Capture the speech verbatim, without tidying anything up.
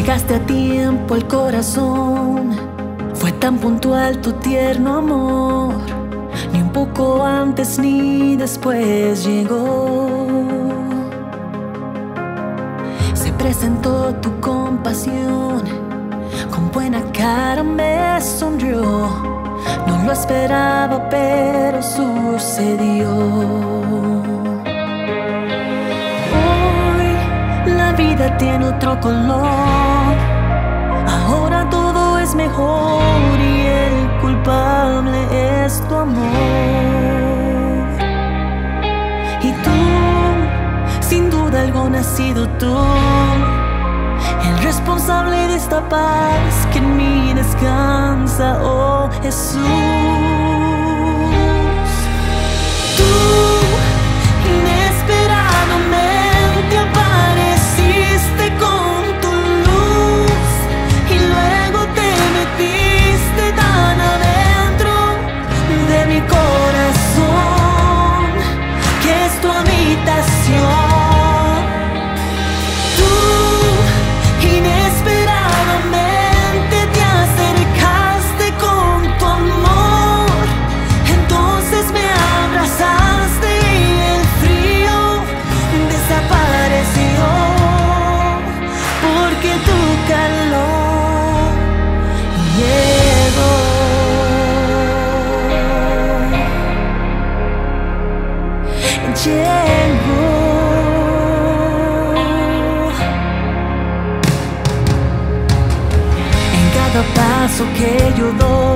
Llegaste a tiempo al corazón, fue tan puntual tu tierno amor, ni un poco antes ni después llegó. Se presentó tu compasión, con buena cara me sonrió. No lo esperaba, pero sucedió. Hoy la vida tiene otro color, ahora todo es mejor y el culpable es tu amor. Y tú, sin duda alguna, has sido tú el responsable de esta paz que en mí descansa, oh Jesús. Tú inesperadamente apareciste con tu luz y luego te metiste tan adentro de mi corazón, que es tu habitación. Llegó. En cada paso que yo doy,